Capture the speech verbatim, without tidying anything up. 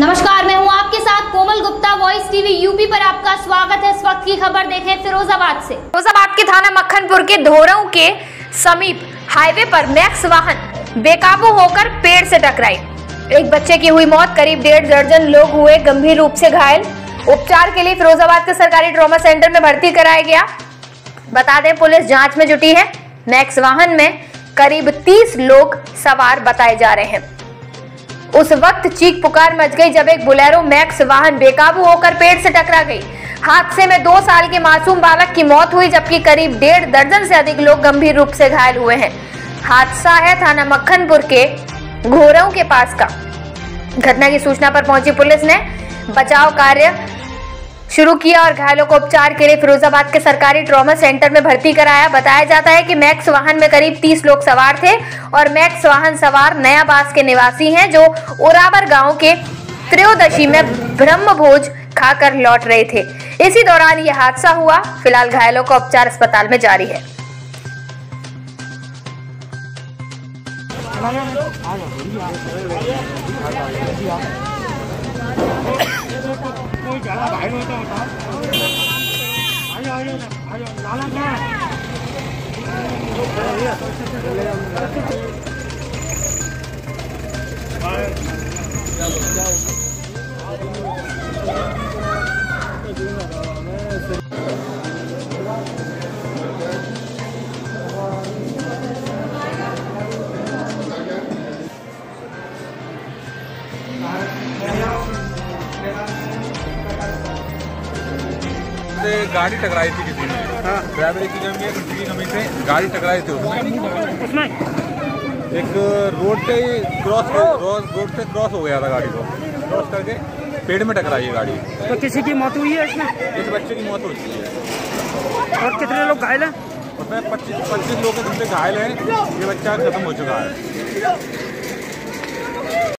नमस्कार, मैं हूं आपके साथ Komal Gupta. Voice TV UP पर आपका स्वागत है। इस वक्त की खबर देखें फिरोजाबाद से। फिरोजाबाद के थाना मक्खनपुर के धोरऊ के समीप हाईवे पर मैक्स वाहन बेकाबू होकर पेड़ से टकराई। एक बच्चे की हुई मौत, करीब डेढ़ दर्जन लोग हुए गंभीर रूप से घायल। उपचार के लिए फिरोजाबाद के सरकारी ट्रॉमा सेंटर में भर्ती कराया गया। बता दें, पुलिस जांच में जुटी है। मैक्स वाहन में करीब तीस लोग सवार बताए जा रहे हैं। उस वक्त चीख पुकार मच गई जब एक बोलेरो मैक्स वाहन बेकाबू होकर पेड़ से टकरा गई। हादसे में दो साल के मासूम बालक की मौत हुई, जबकि करीब डेढ़ दर्जन से अधिक लोग गंभीर रूप से घायल हुए हैं। हादसा है थाना मक्खनपुर के धोरऊ के पास का। घटना की सूचना पर पहुंची पुलिस ने बचाव कार्य शुरू किया और घायलों को उपचार के लिए फिरोजाबाद के सरकारी ट्रॉमा सेंटर में भर्ती कराया। बताया जाता है कि मैक्स वाहन में करीब तीस लोग सवार थे और मैक्स वाहन सवार नयाबास के निवासी हैं, जो ओरावर गांव के त्रयोदशी में ब्रह्म भोज खाकर लौट रहे थे। इसी दौरान यह हादसा हुआ। फिलहाल घायलों का उपचार अस्पताल में जारी है। कोई ज़्यादा भाई होता होता आइए आइए आइए लाला गाड़ी टकराई थी किसी ने। ड्राइवर की कमी है, किसी की कमी से गाड़ी टकराई थी उसमें। उसमें एक रोड से क्रॉस रोड से क्रॉस हो गया था, गाड़ी को क्रॉस करके पेड़ में टकराई है गाड़ी। तो किसी की मौत हुई है इसमें? इस बच्चे की मौत हो चुकी है। और कितने लोग घायल हैं? उसमें पच्चीस पच्चीस लोग जिनसे घायल हैं। ये बच्चा खत्म हो चुका है।